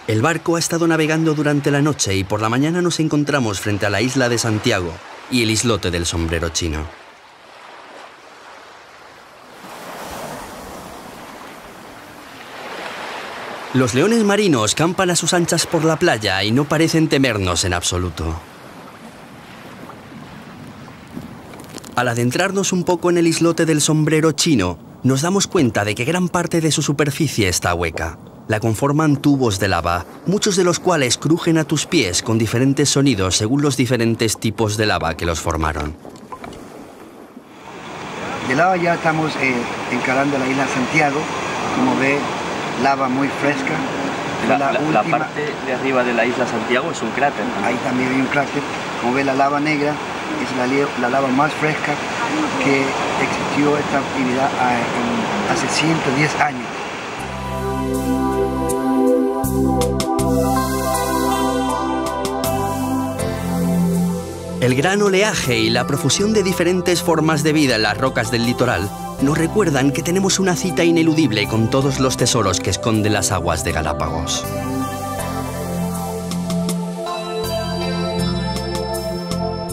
El barco ha estado navegando durante la noche y por la mañana nos encontramos frente a la isla de Santiago y el islote del Sombrero Chino. Los leones marinos campan a sus anchas por la playa y no parecen temernos en absoluto. Al adentrarnos un poco en el islote del Sombrero Chino, nos damos cuenta de que gran parte de su superficie está hueca. La conforman tubos de lava, muchos de los cuales crujen a tus pies con diferentes sonidos según los diferentes tipos de lava que los formaron. De lado ya estamos encarando la isla Santiago, como ve, lava muy fresca. La parte de arriba de la isla Santiago es un cráter, ¿no? Ahí también hay un cráter. Como ve, la lava negra es la lava más fresca que existió esta actividad hace 110 años. El gran oleaje y la profusión de diferentes formas de vida en las rocas del litoral nos recuerdan que tenemos una cita ineludible con todos los tesoros que esconden las aguas de Galápagos.